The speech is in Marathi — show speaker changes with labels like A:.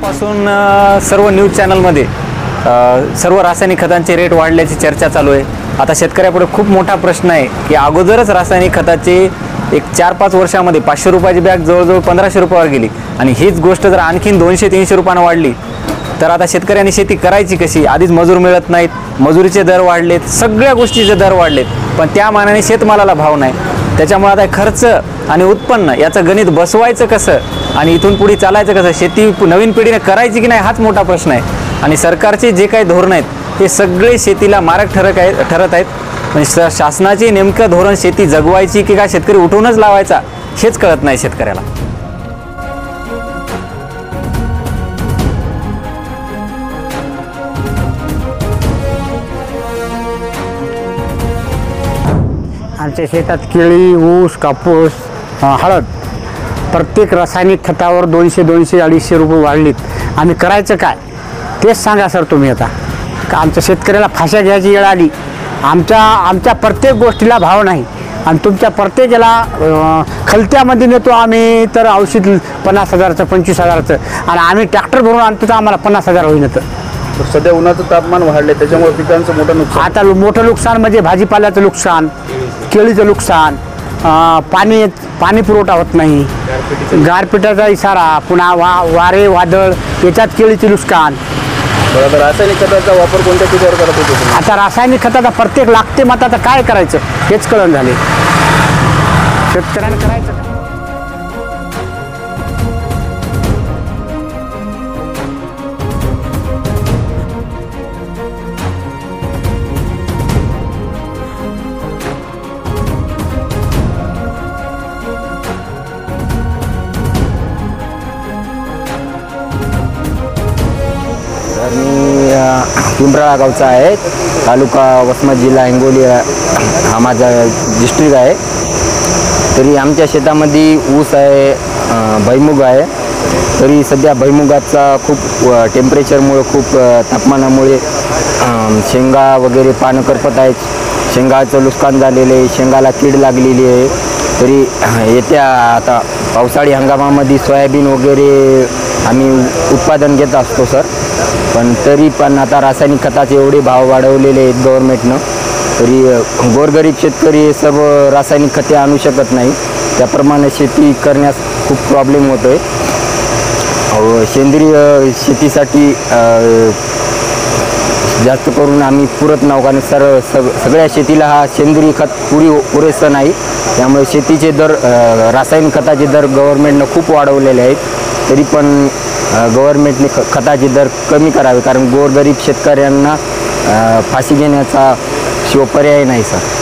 A: सकाळपासून सर्व न्यूज चॅनलमध्ये सर्व रासायनिक खतांचे रेट वाढल्याची चर्चा चालू आहे। आता शेतकऱ्यापुढे खूप मोठा प्रश्न आहे की अगोदरच रासायनिक खताचे एक 4-5 वर्षामध्ये 500 रुपयाची बॅग जवळजवळ 1500 रुपयावर गेली आणि हीच गोष्ट जर आणखीन 200-300 रुपयाने वाढली तर आता शेतकऱ्यांनी शेती करायची कशी? आधीच मजूर मिळत नाहीत, मजुरीचे दर वाढलेत, सगळ्या गोष्टीचे दर वाढलेत, पण त्या मानाने शेतमालाला भाव नाही। त्याच्यामुळे आता खर्च आणि उत्पन्न याचं गणित बसवायचं कसं आणि इथून पुढे चालायचं कसं, शेती नवीन पिढीने करायची की नाही हाच मोठा प्रश्न आहे। आणि सरकारचे जे काही धोरण आहेत ते सगळे शेतीला मारक ठरत आहेत। म्हणजे शासनाचे नेमकं धोरण शेती जगवायची की काय शेतकरी उठूनच लावायचा हेच कळत नाही शेतकऱ्याला।
B: आमच्या शेतात केळी, ऊस, कापूस, हळद प्रत्येक रासायनिक खतावर 200-250 रुपये वाढलीत। आम्ही करायचं काय तेच सांगा सर तुम्ही। आता का आमच्या शेतकऱ्याला फाशा घ्यायची वेळ आली। आमच्या प्रत्येक गोष्टीला भाव नाही आणि तुमच्या प्रत्येक याला खलत्यामध्ये नेतो आम्ही तर औषध 50,000चं 25,000चं आणि आम्ही ट्रॅक्टर भरून आणतो तर आम्हाला 50,000 होईन। तर
C: सध्या उन्हाचं तापमान वाढले त्याच्यामुळे पिकांचं मोठं नुकसान।
B: आता मोठं नुकसान म्हणजे भाजीपाल्याचं नुकसान, केळीचं नुकसान, पाणी पुरवठा होत नाही, गारपिटाचा इशारा, पुन्हा वारे वादळ याच्यात केळीचे नुकसान।
C: बरोबर, रासायनिक खताचा वापर कोणत्या पिकावर करत होते तुम्ही?
B: आता रासायनिक खताचा प्रत्येक लागते मग आता काय करायचं हेच कळण झाले शेतकऱ्यांना करायचं।
D: मी पिंपराळा गावचा आहे, तालुका वसमत, जिल्हा हिंगोली हा माझा डिस्ट्रिक्ट आहे। तरी आमच्या शेतामध्ये ऊस आहे, भुईमुग आहे। तरी सध्या भुईमुगाचा खूप टेम्परेचरमुळे, खूप तापमानामुळे शेंगा वगैरे पानं करपत आहेत, शेंगाचं नुकसान झालेलं आहे, शेंगाला कीड लागलेली आहे। तरी येत्या आता पावसाळी हंगामामध्ये सोयाबीन वगैरे आम्ही उत्पादन घेत असतो सर, पण तरी पण आता रासायनिक खताचे एवढे भाव वाढवलेले आहेत गव्हर्नमेंटनं, तरी गोरगरीब शेतकरी सर्व रासायनिक खते आणू शकत नाही, त्याप्रमाणे शेती करण्यास खूप प्रॉब्लेम होतो आहे। सेंद्रिय शेतीसाठी जास्त करून आम्ही पुरत नाव, कारण सगळ्या शेतीला हा सेंद्रिय खत पुरेसं नाही, त्यामुळे शेतीचे दर, रासायनिक खताचे दर गव्हर्नमेंटनं खूप वाढवलेले आहेत। तरी पण गव्हर्नमेंटने खताचे दर कमी करावे, कारण गोरगरीब शेतकऱ्यांना फाशी घेण्याचा शिवाय पर्याय नाही सर।